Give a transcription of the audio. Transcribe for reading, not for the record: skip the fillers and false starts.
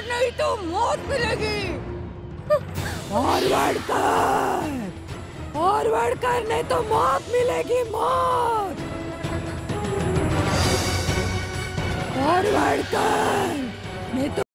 और नहीं तो मौत मिलेगी। फॉरवर्ड कर नहीं तो मौत मिलेगी, मौत। फॉरवर्ड कर नहीं तो